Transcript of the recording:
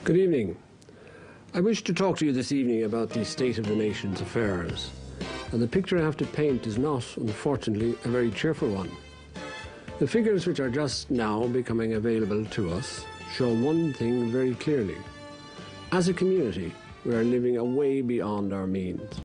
Good evening. I wish to talk to you this evening about the state of the nation's affairs. And the picture I have to paint is not, unfortunately, a very cheerful one. The figures which are just now becoming available to us show one thing very clearly. As a community, we are living way beyond our means.